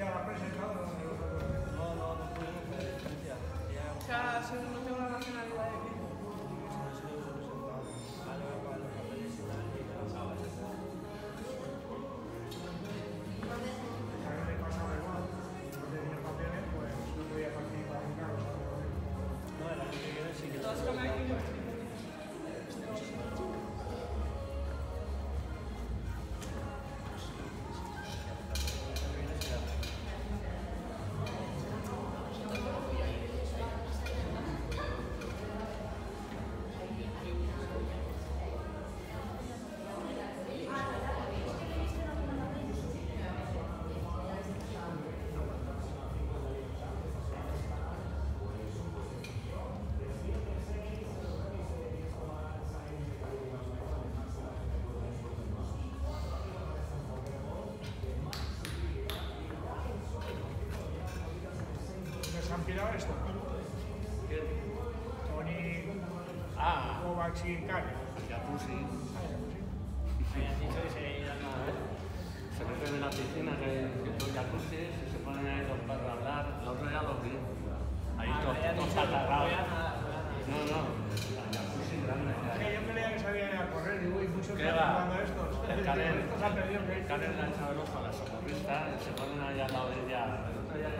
a la prensa y todo? No pudimos ver diferencia. O sea, según no tengo la nacionalidad de aquí. ¿Se han pirado esto? Tony Kovacs y Karen. Jacuzzi. Me han dicho que se irán a ver. Se meten en la piscina, que son jacuzzi, se ponen ahí los perros a hablar. El otro día los vi. Ahí todos atarrados. No, jacuzzi grande. Yo creía que sabían ir a correr y muchos ¿Qué están va? jugando estos. Karen Estos han perdido que le ha echado el ojo a la socorrista y se ponen ahí al lado de ella. El otro día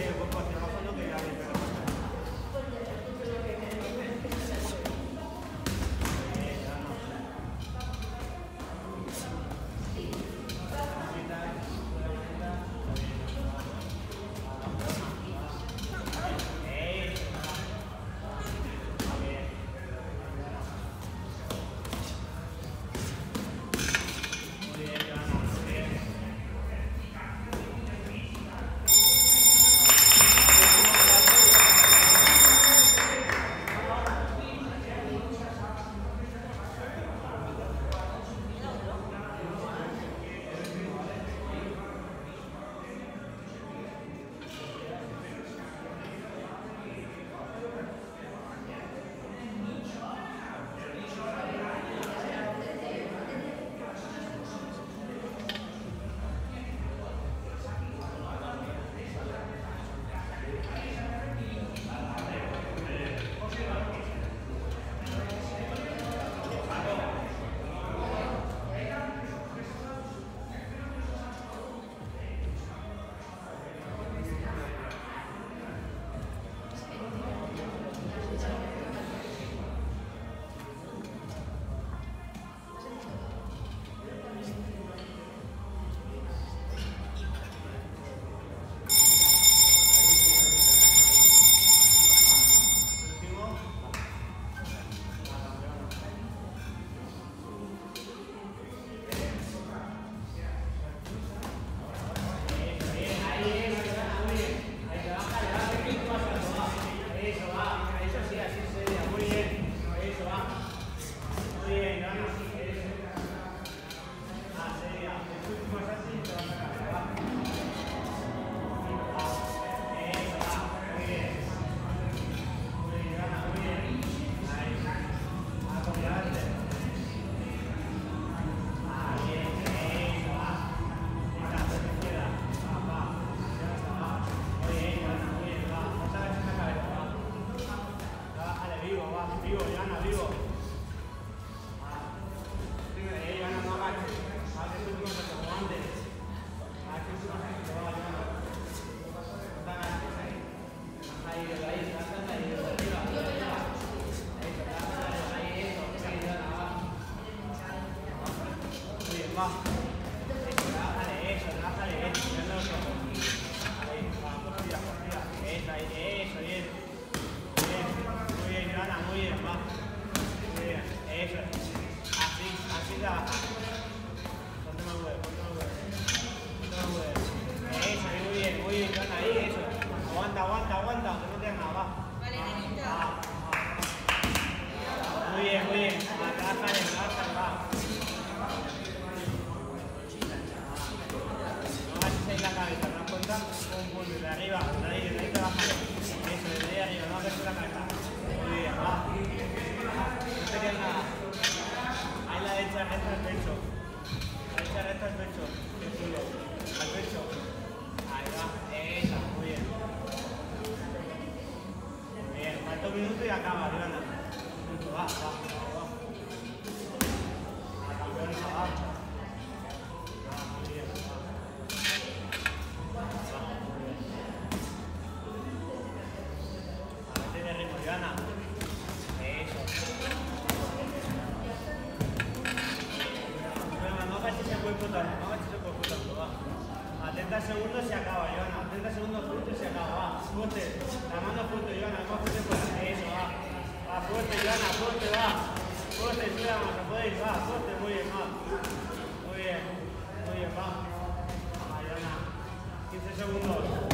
un poco hacia abajo, no que ya bien, pero... Va. Bájale eso, bájale eso, mirando los ojos. Ahí, va, confía. Eso, ahí, eso, bien. Muy bien, Joana, muy bien, va. Muy bien, eso. Así trabaja. Ponte más huevo. Eso, muy bien, Joana, ahí, eso. Aguanta, que no te hagas nada, va. Vale, nenita. Muy bien. Trabájale, va. La cabeza, ¿te das cuenta? Un punto de arriba, de ahí trabaja. Eso, desde ahí arriba, no hagas la cabeza. Muy bien, va. No te quedes nada. Ahí la derecha recta al pecho. El culo. Al pecho. Ahí va. Esa, muy bien. Bien, falta un minuto y acaba, Joana. Un minuto, va. La campeona, va. Joana. Eso. Bueno, no agaches el cuerpo tanto, va. A 30 segundos se acaba, Joana. A 30 segundos fuerte se acaba, va. Fuerte. La mano fuerte, Joana. Más fuerte fuerte. Eso, va. Va, fuerte, Joana, fuerte, va. Fuerte, tira más, se puede ir, va. Fuerte, muy bien, va. Muy bien, va. Va, Joana. 15 segundos.